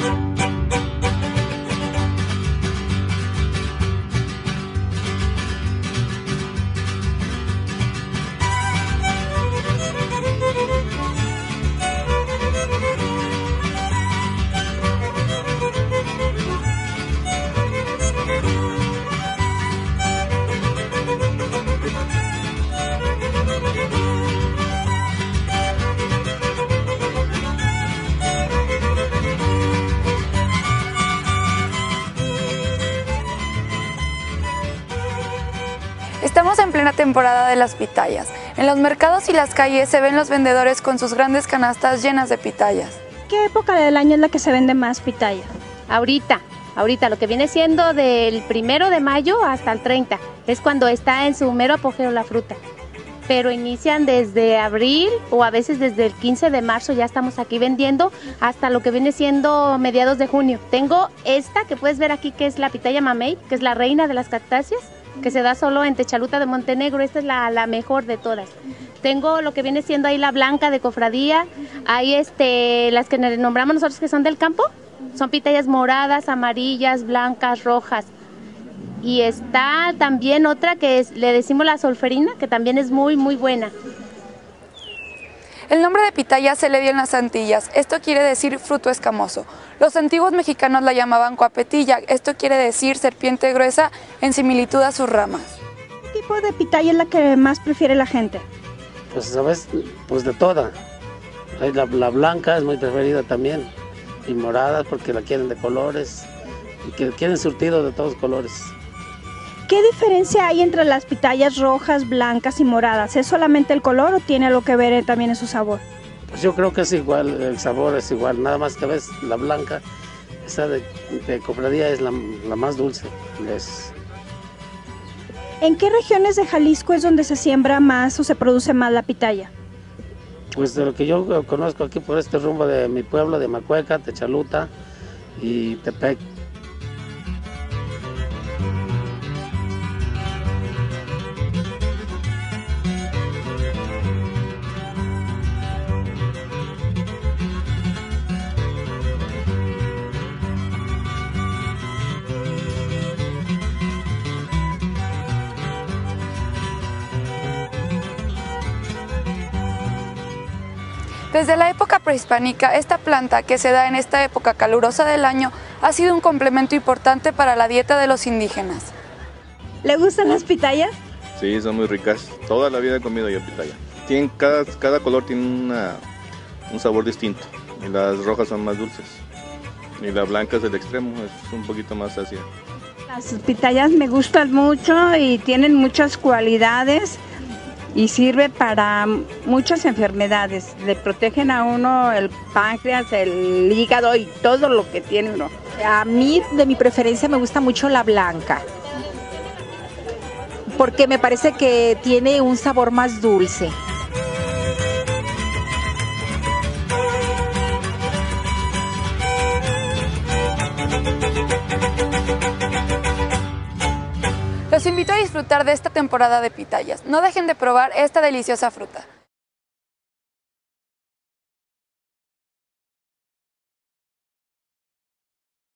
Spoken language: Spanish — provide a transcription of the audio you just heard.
Estamos en plena temporada de las pitayas. En los mercados y las calles se ven los vendedores con sus grandes canastas llenas de pitayas. ¿Qué época del año es la que se vende más pitaya? Ahorita, lo que viene siendo del 1 de mayo hasta el 30, es cuando está en su mero apogeo la fruta. Pero inician desde abril o a veces desde el 15 de marzo ya estamos aquí vendiendo hasta lo que viene siendo mediados de junio. Tengo esta que puedes ver aquí que es la pitaya mamey, que es la reina de las cactáceas, que se da solo en Techaluta de Montenegro. Esta es la mejor de todas. Tengo lo que viene siendo ahí la blanca de cofradía, hay las que nombramos nosotros que son del campo, son pitayas moradas, amarillas, blancas, rojas. Y está también otra que le decimos la solferina, que también es muy muy buena. El nombre de pitaya se le dio en las Antillas, esto quiere decir fruto escamoso. Los antiguos mexicanos la llamaban coapetilla, esto quiere decir serpiente gruesa en similitud a sus ramas. ¿Qué tipo de pitaya es la que más prefiere la gente? Pues sabes, pues de toda. La blanca es muy preferida también, y morada porque la quieren de colores, y que quieren surtido de todos colores. ¿Qué diferencia hay entre las pitayas rojas, blancas y moradas? ¿Es solamente el color o tiene algo que ver también en su sabor? Pues yo creo que es igual, el sabor es igual, nada más que ves la blanca, esa de cofradía es la más dulce. ¿En qué regiones de Jalisco es donde se siembra más o se produce más la pitaya? Pues de lo que yo conozco aquí por este rumbo de mi pueblo, de Macueca, Techaluta y Tepec. Desde la época prehispánica, esta planta, que se da en esta época calurosa del año, ha sido un complemento importante para la dieta de los indígenas. ¿Le gustan las pitayas? Sí, son muy ricas. Toda la vida he comido yo pitaya. Cada color tiene un sabor distinto. Y las rojas son más dulces. Y la blanca es el extremo, es un poquito más ácida. Las pitayas me gustan mucho y tienen muchas cualidades. Y sirve para muchas enfermedades, le protegen a uno el páncreas, el hígado y todo lo que tiene uno. A mí, de mi preferencia, me gusta mucho la blanca, porque me parece que tiene un sabor más dulce. Los invito a disfrutar de esta temporada de pitayas. No dejen de probar esta deliciosa fruta.